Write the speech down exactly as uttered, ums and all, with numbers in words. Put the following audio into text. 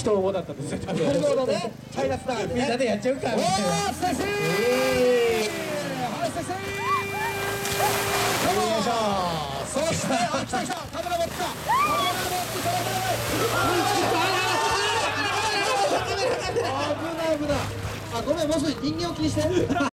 人思だったんですよ。 なるほどね。チャイナスターでね。 みんなでやっちゃうかみたいな。 おー、先生。はい、先生。どうも。そして、あ、来た来た。カメラ持ってた。カメラ持ってた。危ない危ない。あ、ごめん、もう少し人間を気にして。